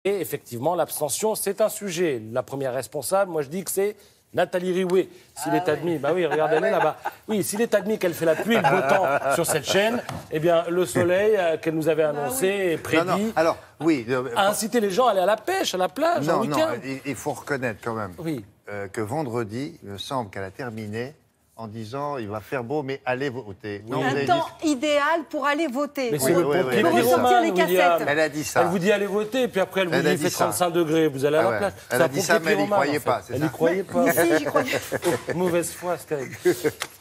Et effectivement, l'abstention, c'est un sujet. La première responsable, moi je dis que c'est Nathalie Riouet. S'il est admis, bah oui, regardez, elle est là-bas. Oui, s'il est admis qu'elle fait la pluie et le beau temps sur cette chaîne, eh bien, le soleil qu'elle nous avait annoncé et prédit Alors, oui, a incité les gens à aller à la pêche, à la plage, en week-end. Il faut reconnaître quand même que vendredi, il me semble qu'elle a terminé en disant il va faire beau, mais allez voter. Oui. Un temps idéal pour aller voter. Mais c'est le pompier pour ressortir les cassettes. Elle a dit ça. Elle vous dit allez voter, puis après elle vous dit il fait 35 degrés, vous allez à la plage. Elle a dit ça, mais elle n'y croyait pas. Elle n'y croyait pas. Si, j'y croyais. Mauvaise foi, c'est terrible.